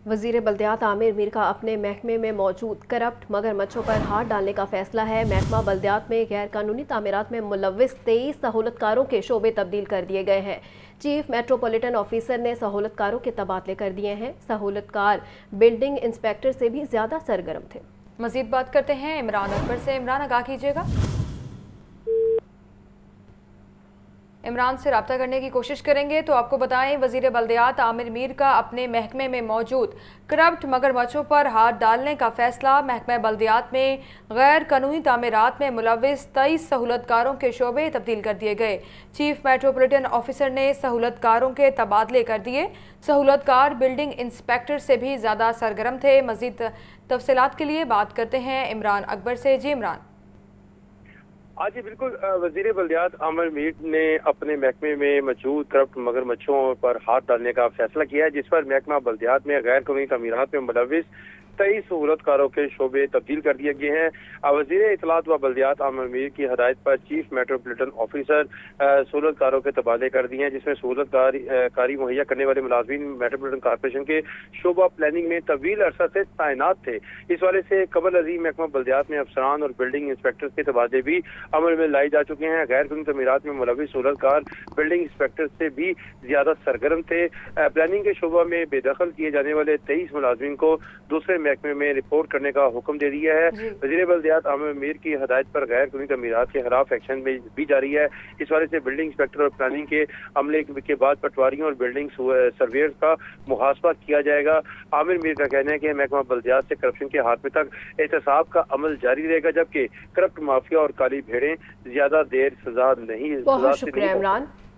वज़ीर बल्दियात आमिर मीर का अपने महकमे में मौजूद करप्ट मगरमच्छों पर हाथ डालने का फैसला है। महकमा बल्दियात में गैर कानूनी तामीरात में मुलव्विस 23 सहूलतकारों के शोबे तब्दील कर दिए गए हैं। चीफ मेट्रोपॉलिटन ऑफिसर ने सहूलतकारों के तबादले कर दिए हैं। सहूलतकार बिल्डिंग इंस्पेक्टर से भी ज़्यादा सरगर्म थे। मजीद बात करते हैं इमरान अकबर से। इमरान, आगाह कीजिएगा। इमरान से रब्ता करने की कोशिश करेंगे तो आपको बताएं, वज़ीर बल्दियात आमिर मीर का अपने महकमे में मौजूद करप्ट मगरमच्छों पर हाथ डालने का फैसला। महकमा बल्दियात में गैर कानूनी तामीरात में मुलव्विस 23 सहूलतकारों के शोबे तब्दील कर दिए गए। चीफ मेट्रोपॉलिटन ऑफिसर ने सहूलतकारों के तबादले कर दिए। सहूलतकार बिल्डिंग इंस्पेक्टर से भी ज़्यादा सरगर्म थे। मज़ीद तफसीलात के लिए बात करते हैं इमरान अकबर से। जी इमरान। आज जी बिल्कुल, वज़ीर बल्दियात आमिर मीर ने अपने महकमे में मौजूद करप्ट मगरमच्छों पर हाथ डालने का फैसला किया है, जिस पर महकमा बल्दियात में गैर कानूनी तामीरात में मुलव्विस 23 सहूलतकारों के शोबे तब्दील कर दिए गए हैं। वज़ीर इत्तलात व बल्दियात आमिर मीर की हदायत पर चीफ मेट्रोपॉलिटन ऑफिसर सहूलतकारों के तबादले कर दिए हैं, जिसमें सहूलतकारी मुहैया करने वाले मुलाजमीन मेट्रोपॉलिटन कॉर्पोरेशन के शोबा प्लानिंग में तवील अरसा से तैनात थे। इस वाले से कबल अजीम महकमा बल्दियात में अफसरान और बिल्डिंग इंस्पेक्टर के तबादले भी अमल में लाई जा चुके हैं। गैर कानूनी तमीरात में मुलव्विस सहूलतकार बिल्डिंग इंस्पेक्टर से भी ज्यादा सरगर्म थे। प्लानिंग के शोबा में बेदखल किए जाने वाले 23 मुलाजमीन को दूसरे महकमे में रिपोर्ट करने का हुक्म दे दिया है। वज़ीर बल्दियात आमिर मीर की हदायत पर गैर कानूनी तमीरात के खिलाफ एक्शन भी जारी है। इस वाले से बिल्डिंग इंस्पेक्टर और प्लानिंग के अमले के बाद पटवारियों और बिल्डिंग सर्वेयर्स का मुहासबा किया जाएगा। आमिर मीर का कहना है कि महकमा बल्दियात से करप्शन के हाथ में तक एहतसाब का अमल जारी रहेगा, जबकि करप्ट माफिया और काली भेड़ें ज्यादा देर सजा बहुत शुक्रिया इमरान।